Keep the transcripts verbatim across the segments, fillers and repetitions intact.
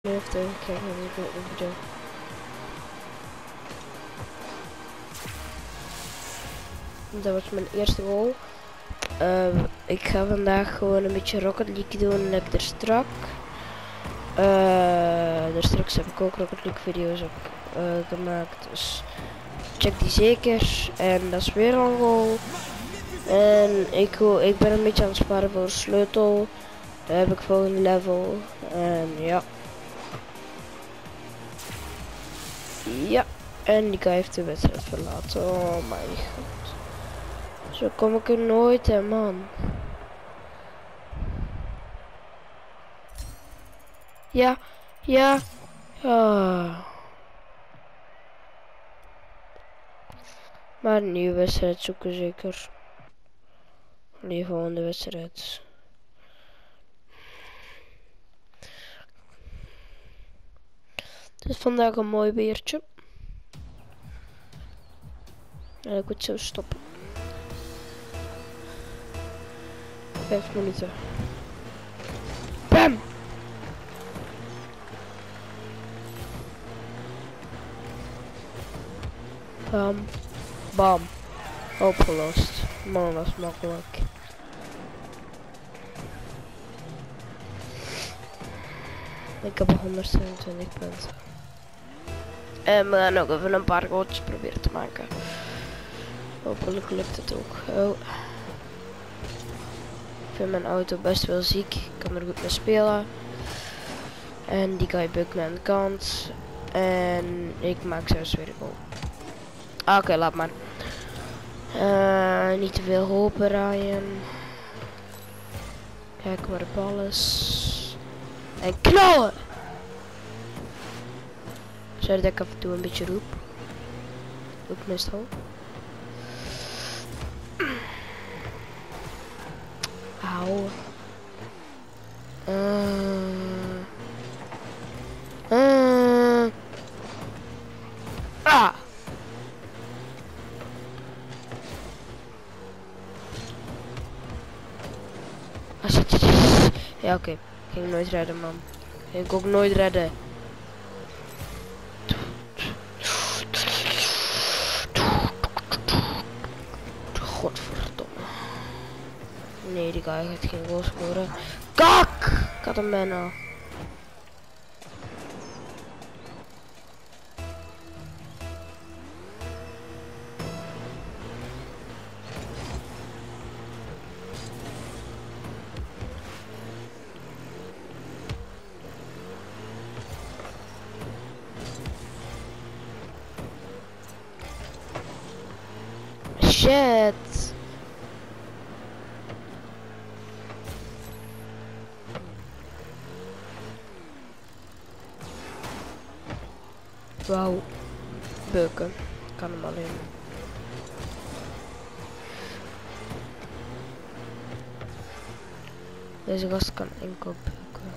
Nu even even kijken wat ik wil bedoel. Dat was mijn eerste goal. Uh, ik ga vandaag gewoon een beetje Rocket League doen en heb er strak. Uh, daar straks heb ik ook Rocket League video's op uh, gemaakt. Dus check die zeker. En dat is weer een goal. En ik, ik ben een beetje aan het sparen voor sleutel. Daar heb ik volgende level. En ja. Ja. En die guy heeft de wedstrijd verlaten. Oh mijn god. Zo kom ik er nooit, hè man. Ja. Ja. Ja. Maar een nieuwe wedstrijd zoeken zeker. Die volgende wedstrijd. Het is vandaag een mooi weertje. En ik moet zo stoppen. Vijf minuten. Bam! Bam. Bam. Opgelost. Man, dat is makkelijk. Ik heb honderdzevenentwintig punten. En we gaan ook even een paar goaltjes proberen te maken. Hopelijk lukt het ook. Oh. Ik vind mijn auto best wel ziek. Ik kan er goed mee spelen. En die guy bukt me aan de kant. En ik maak zelfs weer een goal. Ah, oké, okay, laat maar. Uh, niet te veel hopen, Ryan. Kijk waar de bal is. En knallen! Sorry dat ik af en toe een beetje roep. Ook meestal. Auw. Uh. Uh. Ah! Ja, oké. Okay. Ging nooit redden, man. Ging ik ook nooit redden. Godverdomme. Nee, die guy gaat geen goal scoren. Kak! Ik had hem bijna. Shit. Wauw. Beuken. Kan hem alleen. Deze gast kan enkel beuken.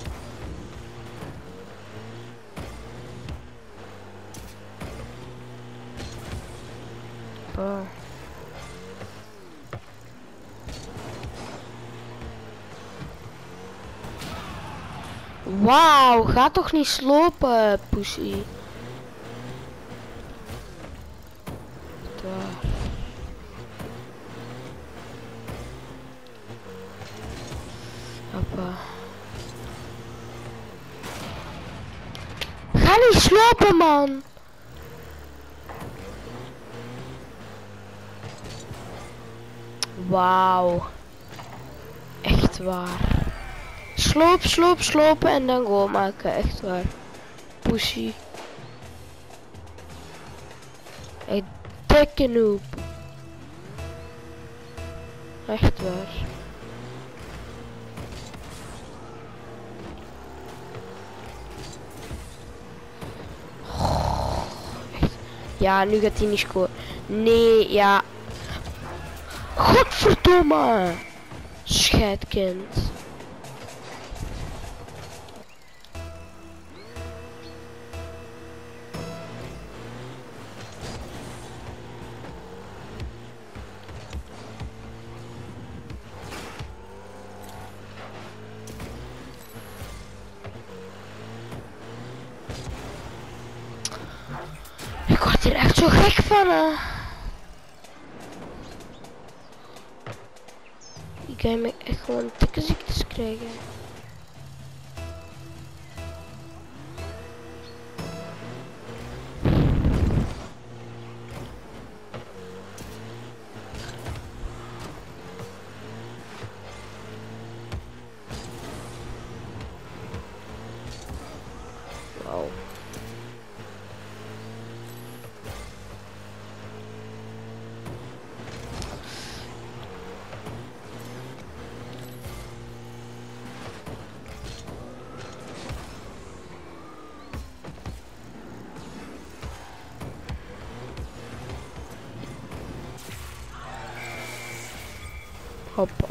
Oh. Wauw, ga toch niet slopen, pussy. Daar. Hoppa. Ga niet slopen, man. Wauw. Echt waar. Sloop, sloop, slopen en dan goal maken. Echt waar. Pussy. Echt dikke noob. Echt waar. Oh, echt. Ja, nu gaat hij niet scoren. Nee, ja. Godverdomme. Scheidkind. word zo gek van hè. Die kan me echt gewoon dikke ziektes krijgen. Wauw. Hoppa.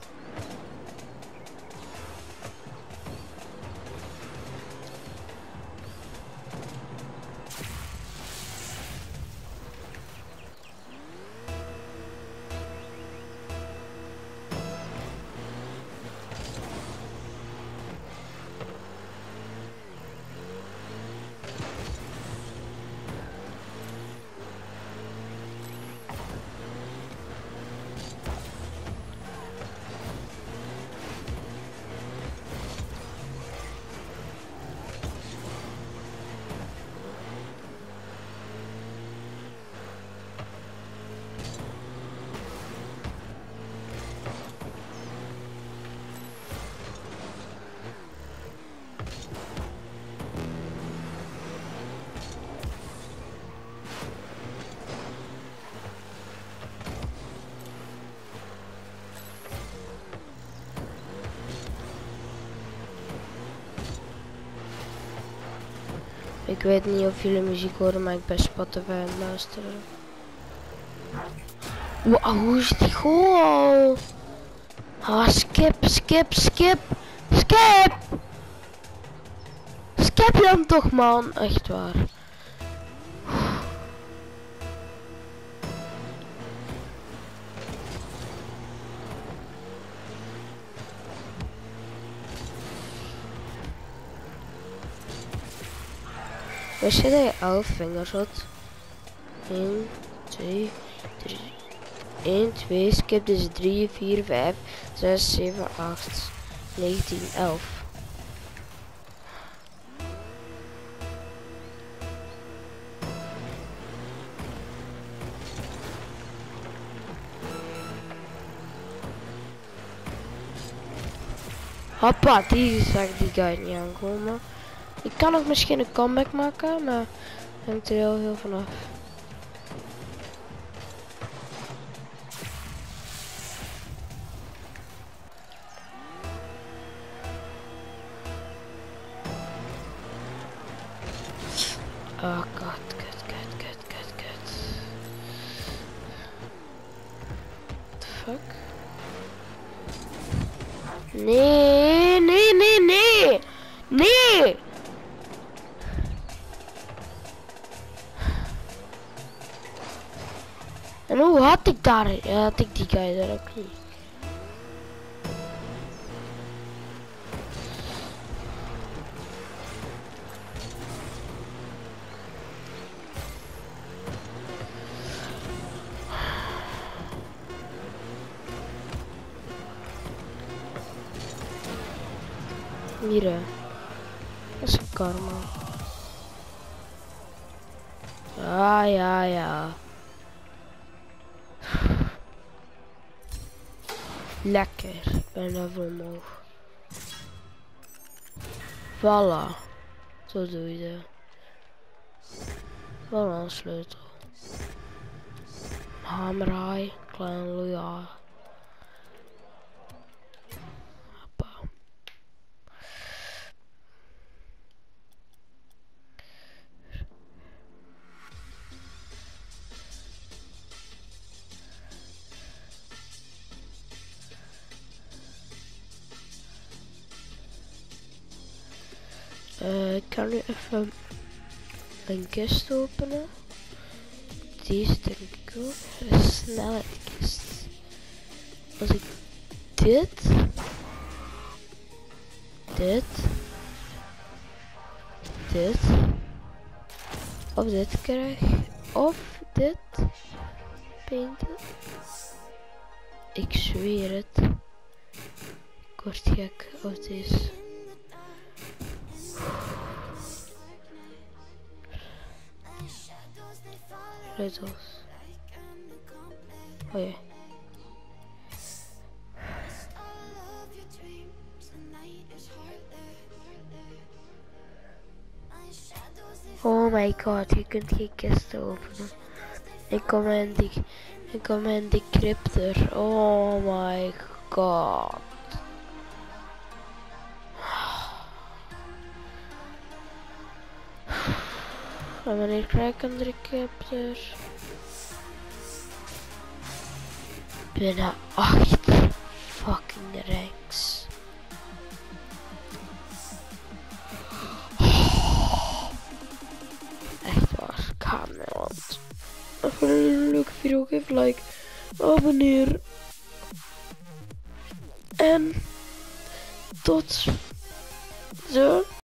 Ik weet niet of jullie muziek horen, maar ik ben Spotify aan het luisteren. Wow, hoe is die goal? Ah, skip, skip, skip, skip! Skip dan toch, man. Echt waar. Wist je dat je elf vingers had? één, twee, drie. één, twee, skip dus drie, vier, vijf, zes, zeven, acht, negentien, elf. Hoppa, die zag die guy niet aankomen. Ik kan nog misschien een comeback maken, maar hangt er heel veel vanaf. Oh god, kut, kut, kut, kut, kut. What the fuck? Nee, nee, nee, nee! Nee! En hoe had ik daar? Ja, had ik die guy daar ook niet. Hier, dat is een karma. Ja, ja, ja. Lekker, ik ben even omhoog. Voilà, zo doe je dat. Wel een sleutel. Hamerhaai, klein loyaal. Uh, ik kan nu even een kist openen. Die is denk ik ook een snelheidskist. Als ik dit, dit, dit of dit krijg, of dit painten. Ik zweer het. Ik word gek als deze. Sleutels. Oh ja. Oh my god, je kunt geen kisten openen. Ik kom in die, ik kom in die crypter. Oh my god. En wanneer krijg ik een crypter? Binnen acht fucking ranks. Echt waar, Kamerland. Als je een leuke video geeft, like, abonneer. En tot zo.